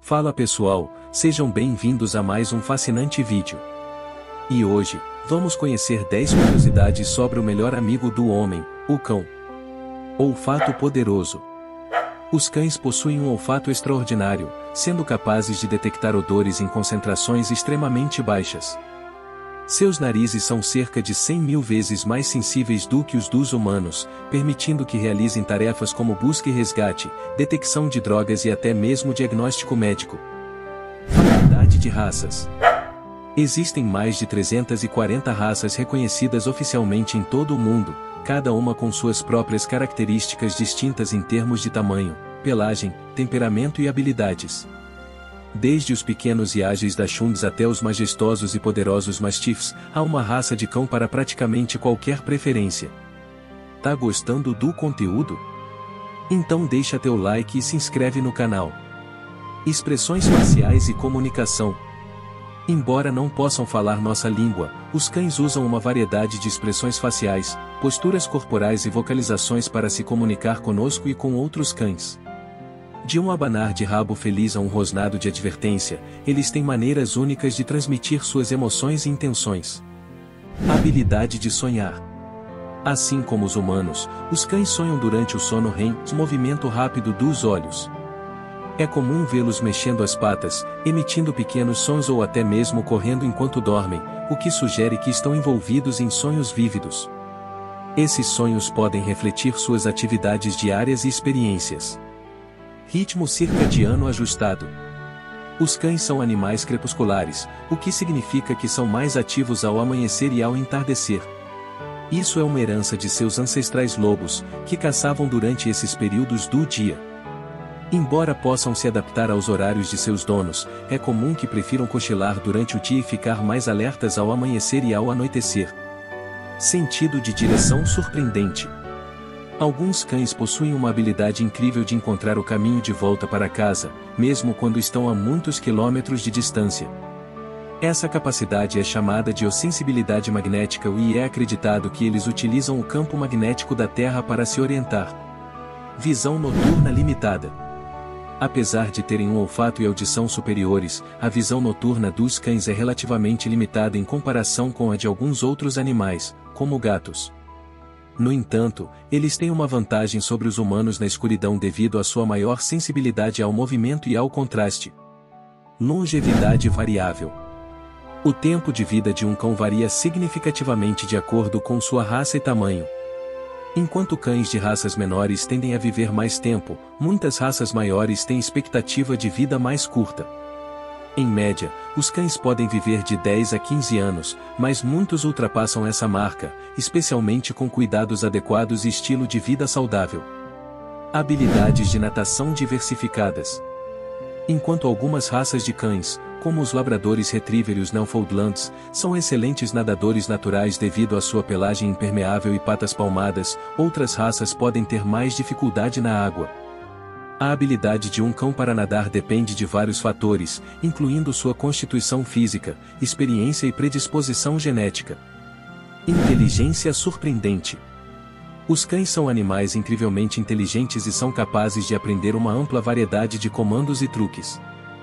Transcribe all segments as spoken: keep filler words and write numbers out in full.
Fala pessoal, sejam bem-vindos a mais um fascinante vídeo. E hoje, vamos conhecer dez curiosidades sobre o melhor amigo do homem, o cão. Olfato poderoso. Os cães possuem um olfato extraordinário, sendo capazes de detectar odores em concentrações extremamente baixas. Seus narizes são cerca de cem mil vezes mais sensíveis do que os dos humanos, permitindo que realizem tarefas como busca e resgate, detecção de drogas e até mesmo diagnóstico médico. Variedade de raças. Existem mais de trezentas e quarenta raças reconhecidas oficialmente em todo o mundo, cada uma com suas próprias características distintas em termos de tamanho, pelagem, temperamento e habilidades. Desde os pequenos e ágeis dachshunds até os majestosos e poderosos mastiffs, há uma raça de cão para praticamente qualquer preferência. Tá gostando do conteúdo? Então deixa teu like e se inscreve no canal. Expressões faciais e comunicação. Embora não possam falar nossa língua, os cães usam uma variedade de expressões faciais, posturas corporais e vocalizações para se comunicar conosco e com outros cães. De um abanar de rabo feliz a um rosnado de advertência, eles têm maneiras únicas de transmitir suas emoções e intenções. Habilidade de sonhar. Assim como os humanos, os cães sonham durante o sono R E M, movimento rápido dos olhos. É comum vê-los mexendo as patas, emitindo pequenos sons ou até mesmo correndo enquanto dormem, o que sugere que estão envolvidos em sonhos vívidos. Esses sonhos podem refletir suas atividades diárias e experiências. Ritmo circadiano ajustado. Os cães são animais crepusculares, o que significa que são mais ativos ao amanhecer e ao entardecer. Isso é uma herança de seus ancestrais lobos, que caçavam durante esses períodos do dia. Embora possam se adaptar aos horários de seus donos, é comum que prefiram cochilar durante o dia e ficar mais alertas ao amanhecer e ao anoitecer. Sentido de direção surpreendente. Alguns cães possuem uma habilidade incrível de encontrar o caminho de volta para casa, mesmo quando estão a muitos quilômetros de distância. Essa capacidade é chamada de ossensibilidade magnética e é acreditado que eles utilizam o campo magnético da Terra para se orientar. Visão noturna limitada. Apesar de terem um olfato e audição superiores, a visão noturna dos cães é relativamente limitada em comparação com a de alguns outros animais, como gatos. No entanto, eles têm uma vantagem sobre os humanos na escuridão devido à sua maior sensibilidade ao movimento e ao contraste. Longevidade variável. O tempo de vida de um cão varia significativamente de acordo com sua raça e tamanho. Enquanto cães de raças menores tendem a viver mais tempo, muitas raças maiores têm expectativa de vida mais curta. Em média, os cães podem viver de dez a quinze anos, mas muitos ultrapassam essa marca, especialmente com cuidados adequados e estilo de vida saudável. Habilidades de natação diversificadas. Enquanto algumas raças de cães, como os labradores retriever e os Newfoundlands, são excelentes nadadores naturais devido à sua pelagem impermeável e patas palmadas, outras raças podem ter mais dificuldade na água. A habilidade de um cão para nadar depende de vários fatores, incluindo sua constituição física, experiência e predisposição genética. Inteligência surpreendente. Os cães são animais incrivelmente inteligentes e são capazes de aprender uma ampla variedade de comandos e truques.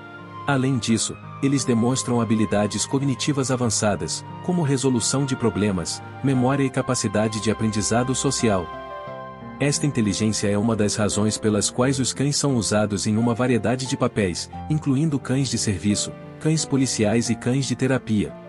Além disso, eles demonstram habilidades cognitivas avançadas, como resolução de problemas, memória e capacidade de aprendizado social. Esta inteligência é uma das razões pelas quais os cães são usados em uma variedade de papéis, incluindo cães de serviço, cães policiais e cães de terapia.